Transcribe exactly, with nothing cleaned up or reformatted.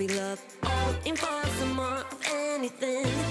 we love. Hoping for some more of anything.